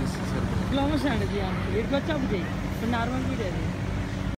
slow motion అండి ఇది ఇక్కడికి వచ్చి అప్పుడు చెయ్యి నార్మల్ వీడియో అది